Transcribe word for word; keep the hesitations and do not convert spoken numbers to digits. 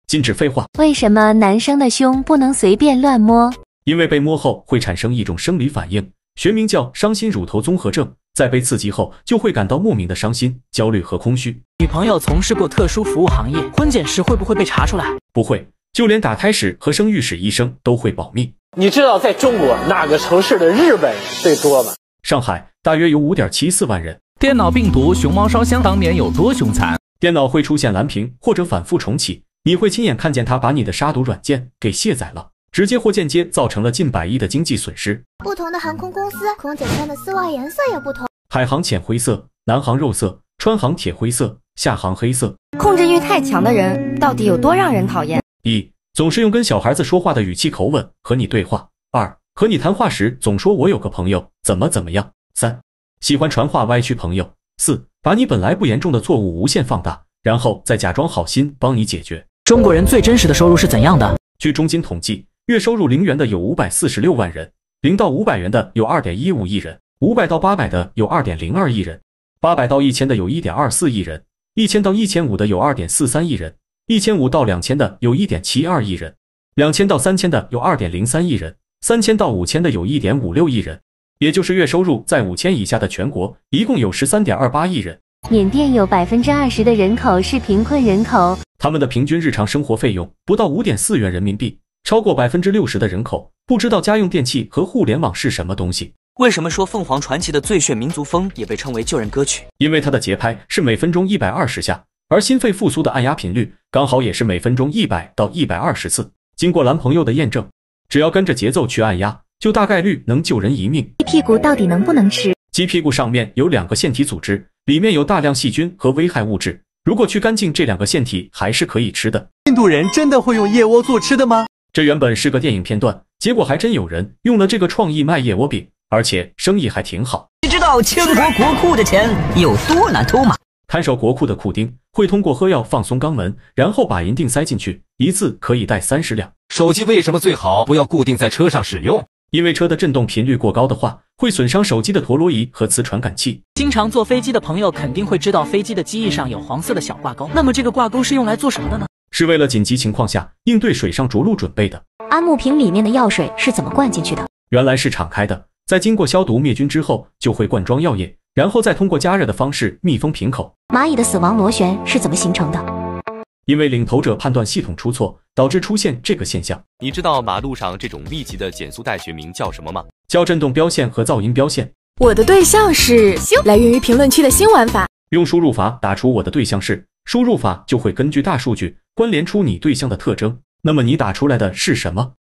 禁止废话。 为什么男生的胸不能随便乱摸？ 因为被摸后会产生一种生理反应，学名叫伤心乳头综合症，在被刺激后就会感到莫名的伤心、焦虑和空虚。 女朋友从事过特殊服务行业，婚检时会不会被查出来？ 不会，就连打胎史和生育史医生都会保密。 你知道在中国哪个城市的日本人最多吗？ 上海大约有 五点七四万人。 电脑病毒熊猫烧香当年有多凶残？ 电脑会出现蓝屏或者反复重启，你会亲眼看见它把你的杀毒软件给卸载了，直接或间接造成了近百亿的经济损失。 不同的航空公司空姐穿的丝袜颜色也不同， 海航浅灰色，南航肉色，川航铁灰色，厦航黑色。 控制欲太强的人到底有多让人讨厌？ 一、总是用跟小孩子说话的语气口吻和你对话。二、和你谈话时总说我有个朋友怎么怎么样。三、喜欢传话歪曲朋友。四、把你本来不严重的错误无限放大，然后再假装好心帮你解决。 中国人最真实的收入是怎样的？ 据中金统计，月收入零元的有五百四十六万人，零到五百元的有 二点一五亿人，五百到八百的有 二点零二亿人，八百到一千的有 一点二四亿人，一千到一千五的有 二点四三亿人，一千五到两千的有 一点七二亿人，两千到三千的有 二点零三亿人，三千到五千的有 一点五六亿人。也就是月收入在五千以下的全国一共有 十三点二八亿人。 缅甸有 百分之二十 的人口是贫困人口， 他们的平均日常生活费用不到 五点四元人民币，超过 百分之六十 的人口不知道家用电器和互联网是什么东西。 为什么说凤凰传奇的最炫民族风也被称为救人歌曲？ 因为它的节拍是每分钟一百二十下，而心肺复苏的按压频率刚好也是每分钟一百到一百二十次。经过男朋友的验证，只要跟着节奏去按压，就大概率能救人一命。 鸡屁股到底能不能吃？ 鸡屁股上面有两个腺体组织，里面有大量细菌和危害物质，如果去干净这两个腺体还是可以吃的。 印度人真的会用燕窝做吃的吗？ 这原本是个电影片段，结果还真有人用了这个创意卖燕窝饼，而且生意还挺好。 你知道倾国国库的钱有多难偷吗？ 看守国库的库丁会通过喝药放松肛门，然后把银锭塞进去，一次可以带三十两。 手机为什么最好不要固定在车上使用？ 因为车的振动频率过高的话，会损伤手机的陀螺仪和磁传感器。 经常坐飞机的朋友肯定会知道飞机的机翼上有黄色的小挂钩，那么这个挂钩是用来做什么的呢？ 是为了紧急情况下应对水上着陆准备的。 安慕瓶里面的药水是怎么灌进去的？ 原来是敞开的，在经过消毒灭菌之后就会灌装药液，然后再通过加热的方式密封瓶口。 蚂蚁的死亡螺旋是怎么形成的？ 因为领头者判断系统出错，导致出现这个现象。 你知道马路上这种密集的减速带学名叫什么吗？ 叫振动标线和噪音标线。 我的对象是来源于评论区的新玩法， 用输入法打出我的对象是，输入法就会根据大数据关联出你对象的特征。那么你打出来的是什么？